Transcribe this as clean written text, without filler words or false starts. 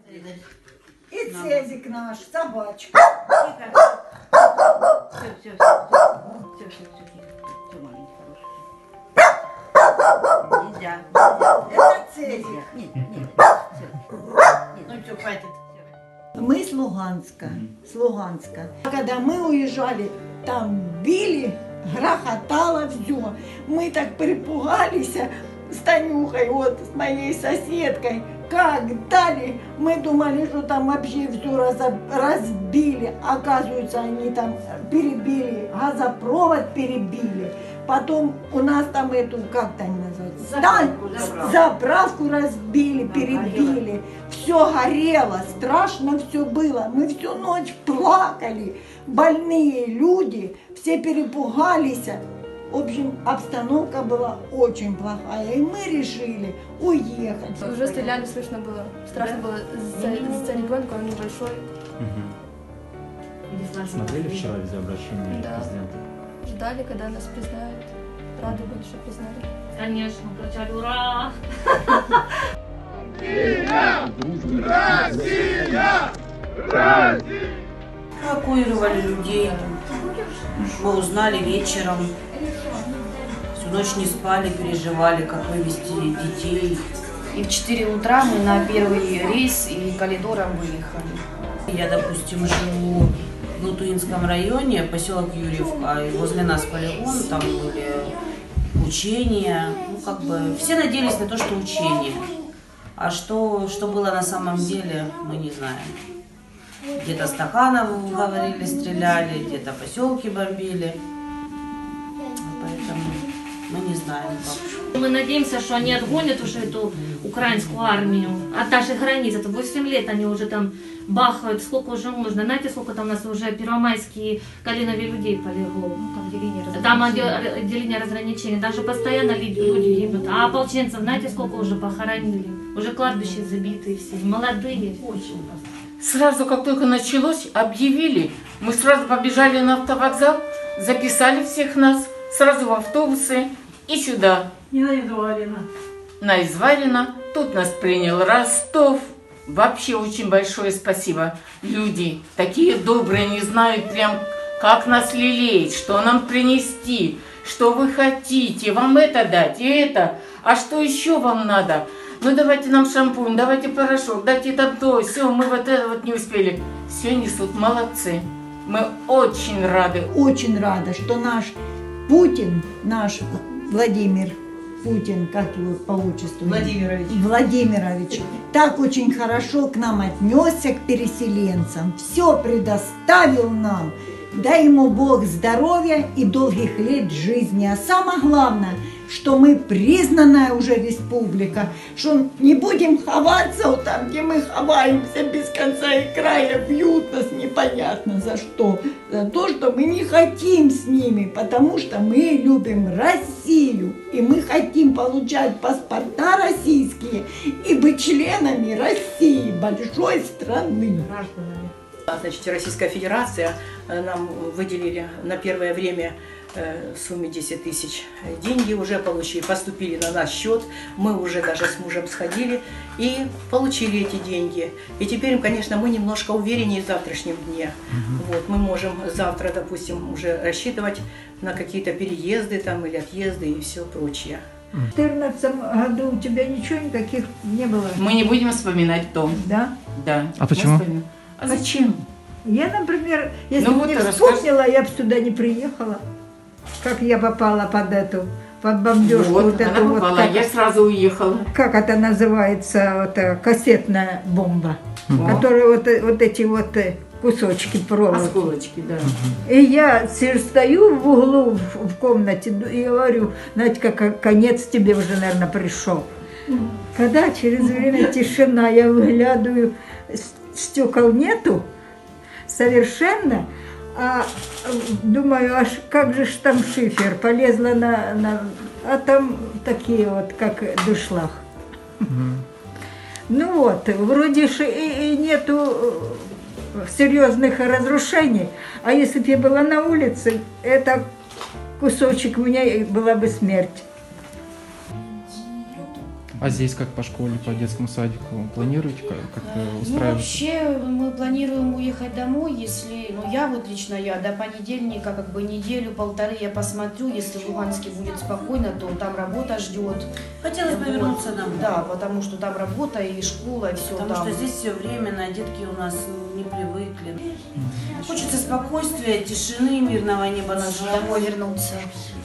И Цезик наш, собачка. Все, маленький, хороший. Нельзя. Это Цезик. Нет. Ну все, хватит. Мы с Луганска. Когда мы уезжали, там били, грохотало все. Мы так перепугались с Танюхой, вот, с моей соседкой. Как дали, мы думали, что там вообще все разбили. Оказывается, они там перебили, газопровод перебили. Потом у нас там эту, как там называется? Заправку разбили, перебили. Все горело, страшно все было. Мы всю ночь плакали. Больные люди, все перепугались. В общем, обстановка была очень плохая, и мы решили уехать. Уже стреляли, слышно было. Страшно было за ребенка, он небольшой. Смотрели вчера видеообращение президента? Ждали, когда нас признают. Рады были, что признали. Конечно, кричали «Ура!» Россия! Россия! Эвакуировали людей. Мы узнали вечером. Всю ночь не спали, переживали, как вывести детей. И в 4 утра мы на первый рейс и коридором выехали. Я, допустим, живу в Лутуинском районе, поселок Юрьевка, и возле нас полигон, там были учения. Ну, как бы, все надеялись на то, что учения. А что было на самом деле, мы не знаем. Где-то Стаханов, говорили, стреляли, где-то поселки бомбили. Поэтому мы не знаем, как. Мы надеемся, что они отгонят уже эту украинскую армию от наших границ. Это 8 лет они уже там бахают, сколько уже можно. Знаете, сколько там у нас уже первомайские Калинове людей полегло? Там отделение разграничения. Даже постоянно люди гибнут. А ополченцев, знаете, сколько уже похоронили? Уже кладбища забитые все, молодые. Очень. Сразу, как только началось, объявили, мы сразу побежали на автовокзал, записали всех нас, сразу в автобусы и сюда. И на Изварина. На Изварина. Тут нас принял Ростов. Вообще очень большое спасибо. Люди такие добрые, не знают прям, как нас лелеять, что нам принести, что вы хотите, вам это дать и это. А что еще вам надо? Ну давайте нам шампунь, давайте порошок, дайте там то, все, мы вот это вот не успели. Все несут, молодцы. Мы очень рады. Очень рада, что наш Путин, наш Владимир Путин, как его по отчеству? Владимирович, так очень хорошо к нам отнесся, к переселенцам. Все предоставил нам. Дай ему Бог здоровья и долгих лет жизни. А самое главное, что мы признанная уже республика, что не будем ховаться вот там, где мы ховаемся без конца и края, бьют нас непонятно за что. За то, что мы не хотим с ними, потому что мы любим Россию. И мы хотим получать паспорта российские и быть членами России, большой страны. Значит, Российская Федерация нам выделили на первое время в сумме 10 тысяч деньги, уже поступили на наш счет. Мы уже даже с мужем сходили и получили эти деньги. И теперь, конечно, мы немножко увереннее в завтрашнем дне. Вот, мы можем завтра, допустим, уже рассчитывать на какие-то переезды там, или отъезды и все прочее. В 2014 году у тебя ничего никаких не было? Мы не будем вспоминать то. Да? Да. А почему? А зачем? Я, например, если бы не вспомнила, я бы сюда не приехала. Как я попала под бомбежку. Вот эту вот, попала, я сразу уехала. Как это называется, вот, кассетная бомба, которая вот эти вот кусочки проволоки. Осколочки, да. И я стою в углу в комнате и говорю, Надька, конец тебе уже, наверное, пришел. Когда через время тишина, я выглядываю, стекол нету совершенно, а думаю, аж как же ж там шифер, полезла а там такие вот, как дуршлаг. Ну вот, вроде же и нету серьезных разрушений, а если бы я была на улице, это кусочек у меня была бы смерть. А здесь как по школе, по детскому садику? Планируете как-то Ну, устраиваться? вообще мы планируем уехать домой, если, ну, я вот лично до понедельника, как бы неделю-полторы я посмотрю, если в Луганске будет спокойно, то там работа ждет. Хотелось бы вернуться домой. Да, потому что там работа и школа, и все Потому там. что здесь все временно, детки у нас не привыкли. Хочется спокойствия, тишины, мирного неба над Домой головой. вернуться.